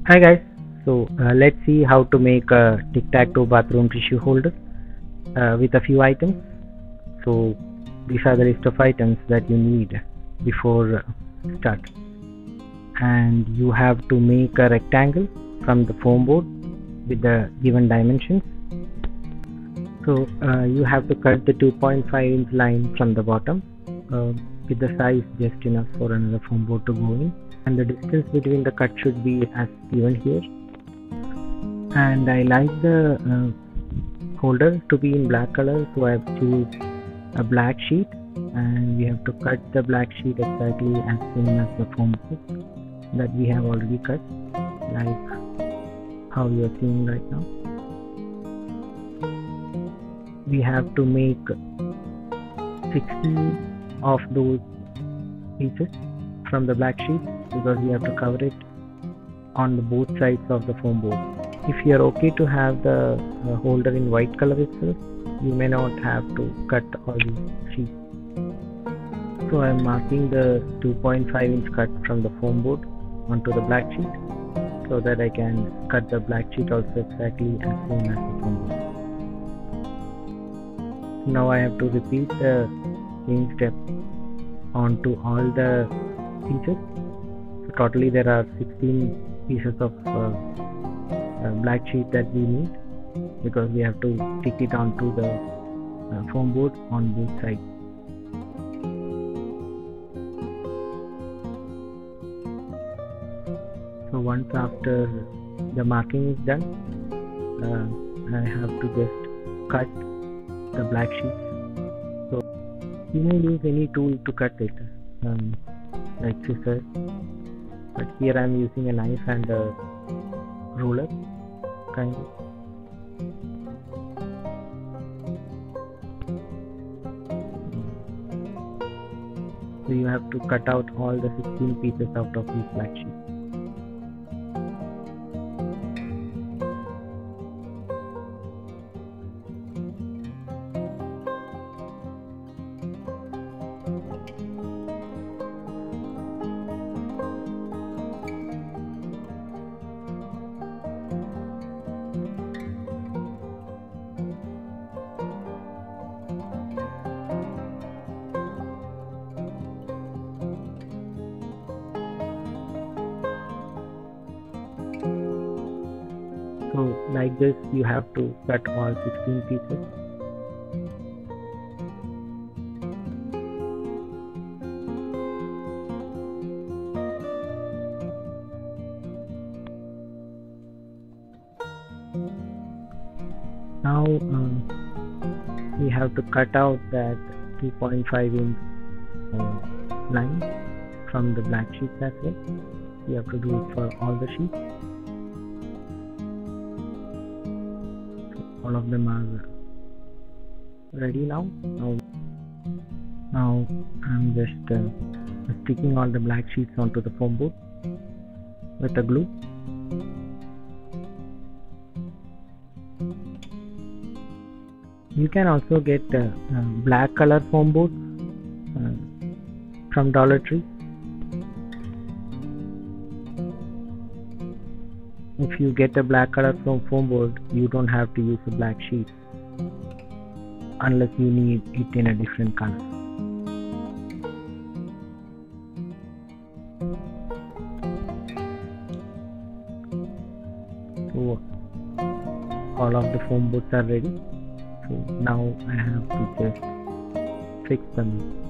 Hi guys, let's see how to make a tic-tac-toe bathroom tissue holder with a few items. So these are the list of items that you need before start. And you have to make a rectangle from the foam board with the given dimensions. So you have to cut the 2.5 inch line from the bottom with the size just enough for another foam board to go in, and the distance between the cut should be as given here. And I like the holder to be in black color, so I have choose a black sheet, and we have to cut the black sheet exactly as same as the foam board that we have already cut, like how you are seeing right now. We have to make 60 of those pieces from the black sheet because we have to cover it on the both sides of the foam board. If you are okay to have the holder in white color itself, you may not have to cut all these sheets. So I am marking the 2.5 inch cut from the foam board onto the black sheet so that I can cut the black sheet also exactly as same as the foam board. Now I have to repeat the same step onto all the pieces. So totally there are 16 pieces of black sheet that we need because we have to stick it onto the foam board on both sides. So once after the marking is done, I have to just cut the black sheet. So you may use any tool to cut it, like scissors, but here I am using a knife and a ruler kind of. So you have to cut out all the 16 pieces out of this black sheet. So like this you have to cut all 16 pieces. Now we have to cut out that 2.5 inch line from the black sheets as well. We have to do it for all the sheets. All of them are ready now. Now I'm just sticking all the black sheets onto the foam board with the glue. You can also get black color foam boards from Dollar Tree. If you get a black color foam board, you don't have to use a black sheet unless you need it in a different color. So all of the foam boards are ready. So now I have to just fix them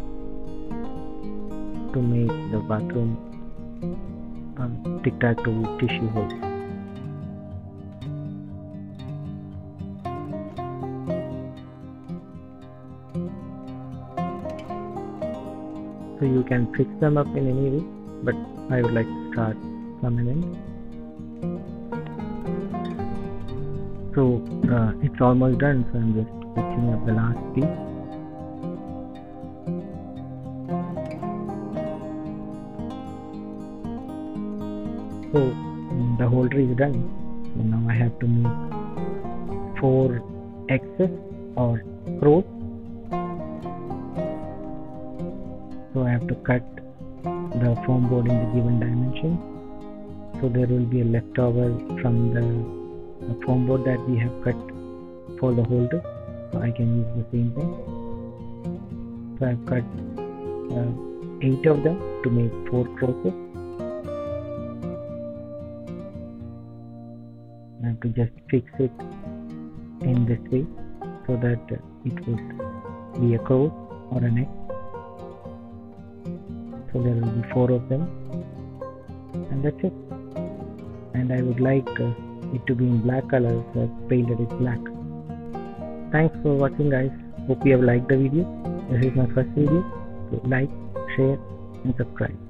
to make the bathroom tic-tac-toe tissue holder. So you can fix them up in any way, but I would like to start from an end. So it's almost done, so I'm just fixing up the last piece. So the holder is done. So now I have to make 4 X's or crows. So I have to cut the foam board in the given dimension so there will be a leftover from the foam board that we have cut for the holder, so I can use the same thing. So I've cut 8 of them to make 4 crosses. I have to just fix it in this way so that it would be a cross or a neck. So there will be 4 of them, and that's it. And I would like it to be in black color, so I've painted it black. Thanks for watching, guys. Hope you have liked the video. This is my first video, so like, share and subscribe.